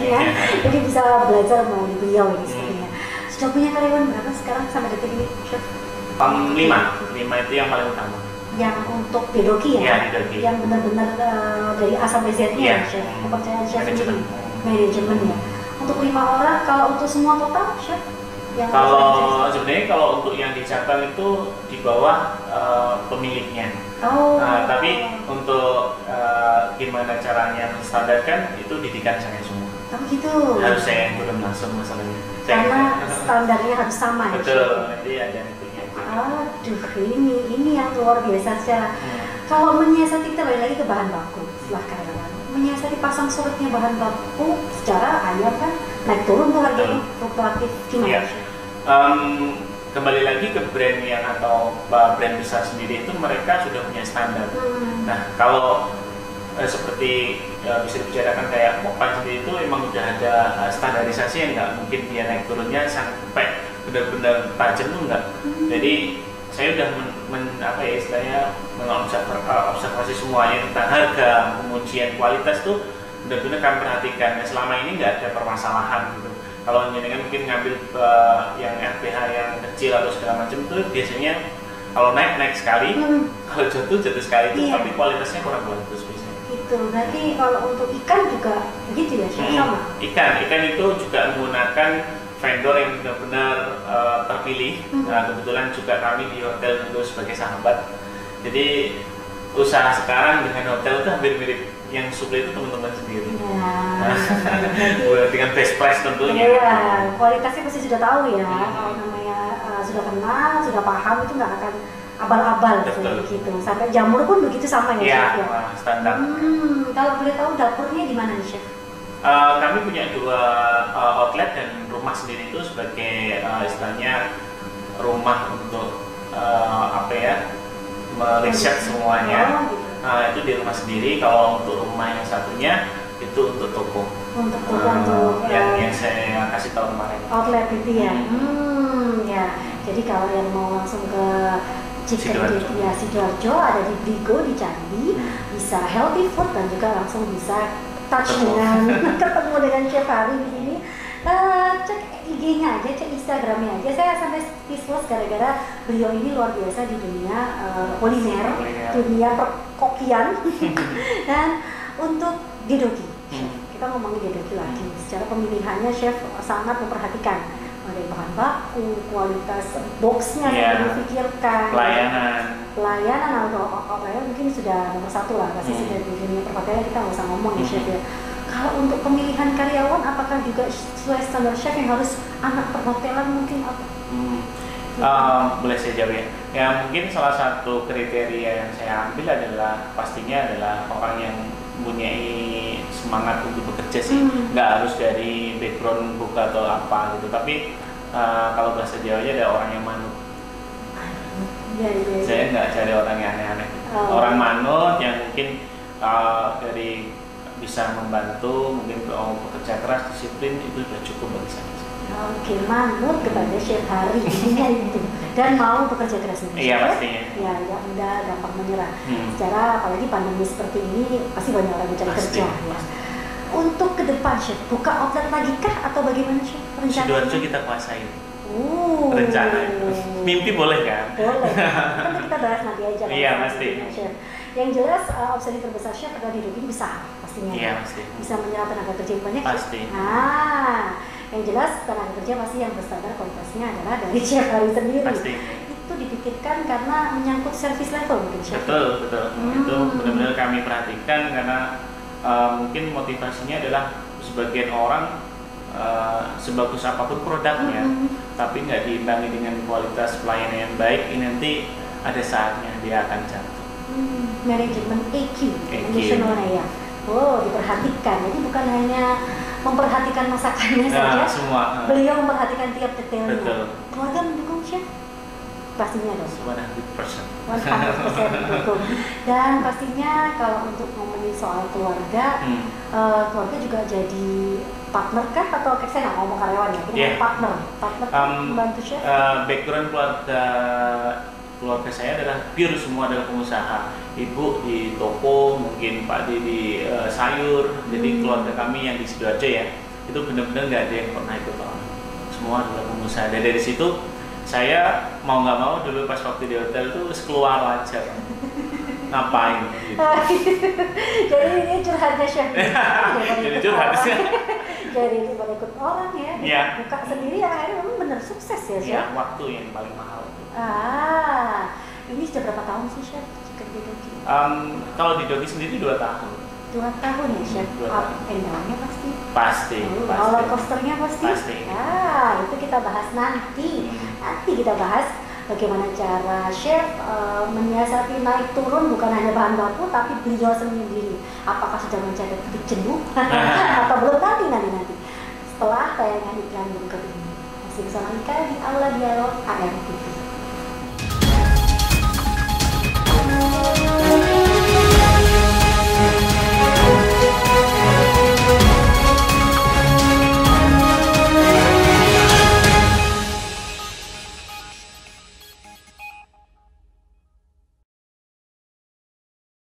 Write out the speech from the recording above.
ya. Jadi bisa belajar melalui beliau ini sepertinya. Sudah punya karyawan berapa sekarang sampai detik ini, Chef? 5 itu yang paling utama. Yang untuk Dedoki ya? Iya, Dedoki. Yang benar-benar dari A sampai Z-nya ya, Chef? Kepercayaan Chef sendiri, manajemen ya. Untuk 5 orang, kalau untuk semua total, Chef? Kalau sebenarnya kalau untuk yang di cabang itu di bawah pemiliknya. Tapi untuk gimana caranya menstandarkan itu didikan saya semua. Gitu. Harus saya yang turun langsung masalahnya. Karena standarnya harus sama. Betul, nanti ada itunya. Aduh, ini yang luar biasa secara. Kalau menyiasati, kita balik lagi ke bahan baku setelah karyawan. Menyiasati pasang surutnya bahan baku secara ayam kan naik turun tuh harganya, fluktuatif gimana? Kembali lagi ke brand yang atau brand besar sendiri itu mereka sudah punya standar. Nah kalau seperti bisa dibicarakan kayak Mokpan sendiri itu memang sudah ada standarisasi yang nggak mungkin dia naik turunnya sampai benar-benar tajam tuh nggak. Jadi saya udah istilahnya mengobservasi semuanya tentang harga, pengujian kualitas tuh benar-benar kami perhatikan. Nah, selama ini nggak ada permasalahan gitu. Kalau jenengan mungkin ngambil yang RPH yang kecil atau segala macam itu biasanya kalau naik sekali, kalau jatuh sekali itu, tapi kualitasnya kurang bagus biasanya. Gitu. Berarti kalau untuk ikan juga begitu ya, sama? Ikan itu juga menggunakan vendor yang benar-benar terpilih. Nah, kebetulan juga kami di hotel itu sebagai sahabat. Jadi usaha sekarang dengan hotel itu hampir mirip. Yang suplai itu teman-teman sendiri. Dengan best price tentunya. Iya, kualitasnya pasti sudah tahu ya. Kalau namanya sudah kenal, sudah paham itu nggak akan abal-abal gitu. Sampai jamur pun begitu sama ya, Chef ya. Standar. Kalau boleh tahu dapurnya di mana nih, Chef? Kami punya 2 outlet dan rumah sendiri itu sebagai istilahnya rumah untuk meriset semuanya. Itu di rumah sendiri. Kalau untuk rumah yang satunya itu untuk toko. Untuk toko yang saya kasih tahu kemarin. Outlet itu ya. Ya. Jadi kalau yang mau langsung ke Sidoarjo ada di Brigo di Candi, bisa healthy food dan juga langsung bisa touch dengan ketemu dengan Chef Hari di sini. Cek IG-nya aja, cek Instagram-nya aja. Saya sampai speechless gara-gara beliau ini luar biasa di dunia kuliner, dunia perkokian. Dan untuk Dedoki, kita ngomongin Dedoki lagi. Secara pemilihannya Chef sangat memperhatikan dari bahan baku, kualitas boxnya yang dipikirkan, pelayanan atau mungkin sudah nomor 1 lah. Pasti sudah di dunia perhotelan kita nggak usah ngomong ya, Chef ya. Kalau untuk pemilihan karyawan, apakah juga sesuai standar Chef yang harus anak perhotelan mungkin apa? Boleh saya jawab ya. Ya mungkin salah satu kriteria yang saya ambil adalah pastinya adalah orang yang mempunyai semangat untuk bekerja sih. Nggak harus dari background buka atau apa gitu. Tapi kalau bahasa Jawanya ada orang yang manut. Saya nggak cari orang yang aneh-aneh. Orang manut yang mungkin dari bisa membantu, mungkin bekerja keras, disiplin, itu sudah cukup bagi saya. Oke, manut kepada Chef Hari intinya itu, dan mau bekerja keras. Iya pastinya. Ya, nggak mudah, gampang menyerah. Secara apalagi pandemi seperti ini, pasti banyak orang mencari kerja. Ya. Untuk ke depan Chef, buka outlet lagi kah atau bagaimana Chef? Sidoarjo kita kuasain. Rencana. Mimpi boleh kan? Boleh. Nanti kita bahas nanti aja. Iya pasti. Chef. Yang jelas opsi terbesar Chef adalah di Dedoki besar pastinya. Iya pasti. Bisa menyerap tenaga kerja yang banyak. Pasti. Yang jelas tenaga kerja pasti yang berstandar kualitasnya adalah dari Chef Hari sendiri. Pasti. Itu dipikirkan karena menyangkut service level mungkin Chef. Betul. Itu benar-benar kami perhatikan karena mungkin motivasinya adalah sebagian orang sebagus apapun produknya, tapi nggak diimbangi dengan kualitas pelayanan yang baik, ini nanti ada saatnya dia akan jatuh. Manajemen EQ. Ya. Diperhatikan. Jadi bukan hanya memperhatikan masakannya saja, semua. Beliau memperhatikan tiap detailnya. Betul. Keluarga mendukung Chef? Pastinya dong. 100%. 100% mendukung. Dan pastinya kalau untuk ngomongin soal keluarga, keluarga juga jadi partner kah atau saya nggak ngomong karyawan ya, kita partner membantu Chef? Background keluarga saya adalah pure semua adalah pengusaha. Ibu di toko, mungkin Pak di sayur. Jadi keluarga kami yang di Sidoarjo ya, itu benar-benar nggak ada yang pernah ikut orang, semua adalah pengusaha. Dan dari situ saya mau nggak mau dulu pas waktu di hotel tuh keluar aja ngapain gitu. Jadi ini curhatnya chef. Jadi curhat sih. Jadi itu baru ikut orang ya, Iya. buka sendiri ya, akhirnya memang bener sukses ya chef. Ya, waktu yang paling mahal. Ini sudah berapa tahun sih chef chicken di Dogi? Kalau di Dogi sendiri 2 tahun. 2 tahun ya chef. 2 Up tahun. and down-nya pasti. Pasti. Roller coasternya pasti. Pasti. Itu kita bahas nanti. Nanti kita bahas bagaimana cara chef menyiasati naik turun bukan hanya bahan baku tapi beliau sendiri. Apakah sudah mencapai titik jenuh atau belum nanti. Setelah tayangan iklan berikut ini. Masih bersama Ika di Aula Dialog ARTV.